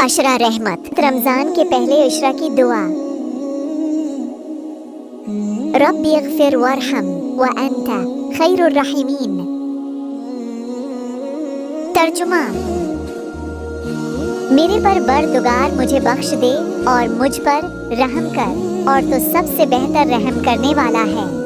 अशरा रहमत। रमज़ान के पहले अशरा की दुआ। रब्बी अग़फ़िर वरहम व अंता खैरुर राहिमीन। तर्जुमा। मेरे पर बरदुगार मुझे बख्श दे और मुझ पर रहम कर, और तो सबसे बेहतर रहम करने वाला है।